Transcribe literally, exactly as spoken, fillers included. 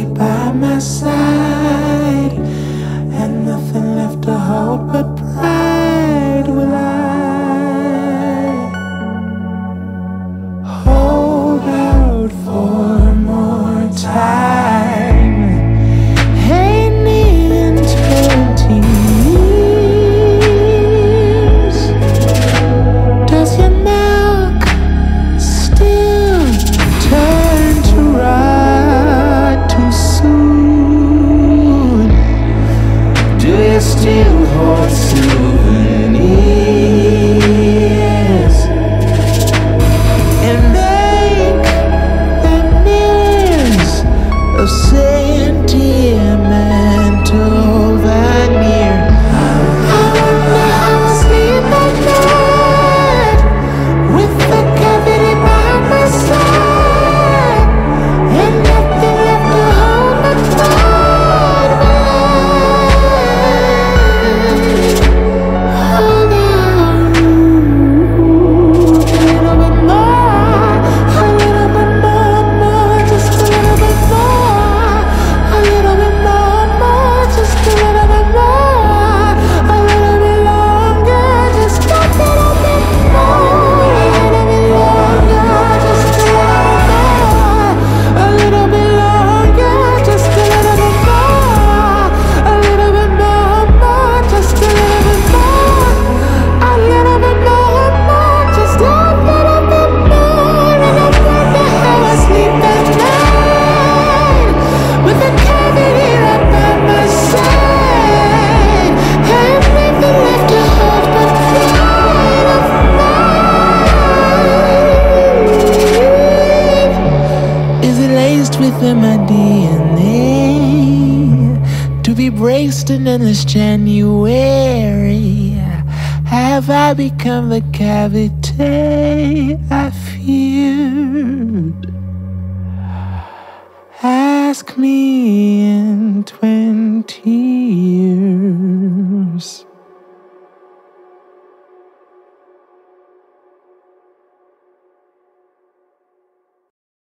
sleep by my side, and nothing left to hold but pride. Will I hold out for more time? Ain't even twenty years. Does your milk still turn to rot too soon? Do you still hold souvenirs and make veneers of sentimental veneer? I wonder how I sleep at night with the cavity by my side and nothing left to hold but pride. Hold out a little bit more, a little bit more, more, just a little bit more, a little bit more, more, just a little bit more, a little bit longer, just a little bit more, a little bit longer, just a little more, a little bit longer, just a little bit more, a little bit more, more, just a little bit more, a little bit more, more, just a little bit more. And I wonder how I sleep at night with a cavity right by my side and nothing left to hold but pride of mine. Is it laced within my D N A to be braced in endless January? Have I become the cavity I feared? Ask me in twenty